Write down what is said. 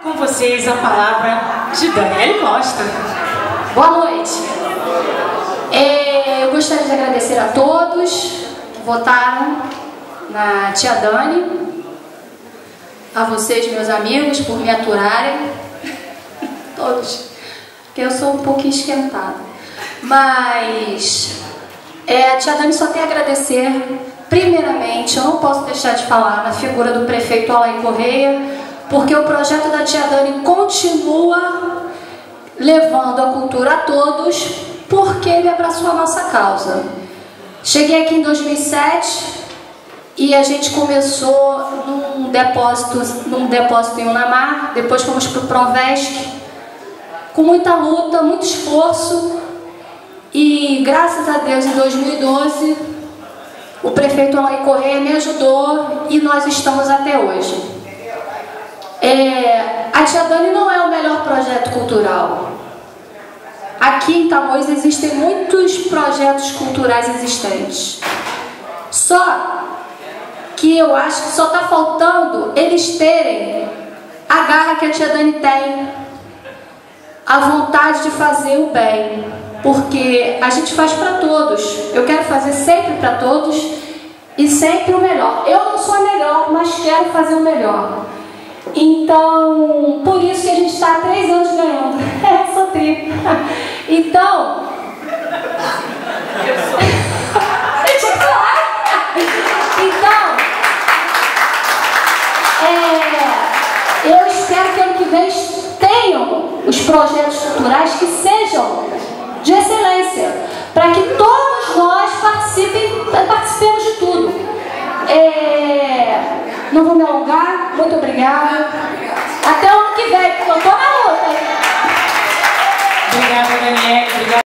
Com vocês a palavra de Daniele Costa. Boa noite. Eu gostaria de agradecer a todos que votaram na tia Dani, a vocês, meus amigos, por me aturarem, todos, porque eu sou um pouquinho esquentada. Mas a tia Dani só tem a agradecer, primeiramente, eu não posso deixar de falar na figura do prefeito Alain Correia, porque o projeto da tia Dani continua levando a cultura a todos, porque ele abraçou a nossa causa. Cheguei aqui em 2007 e a gente começou num depósito em Unamar, depois fomos para o Provesc, com muita luta, muito esforço, e graças a Deus em 2012 o prefeito Alain Correia me ajudou e nós estamos até hoje. A tia Dani não é o melhor projeto cultural. Aqui em Tamoios existem muitos projetos culturais existentes. Só que eu acho que só está faltando eles terem a garra que a tia Dani tem, a vontade de fazer o bem, porque a gente faz para todos. Eu quero fazer sempre para todos e sempre o melhor. Eu não sou a melhor, mas quero fazer o melhor. Então, por isso que a gente está há 3 anos ganhando. Eu sou tri. Então, deixa eu falar. Então, eu espero que ano que vem tenham os projetos culturais que sejam de excelência, para que todos nós participemos de tudo. Não vou me alongar, muito obrigada. Até o ano que vem, porque eu estou na luta. Obrigada, Daniele. Obrigada.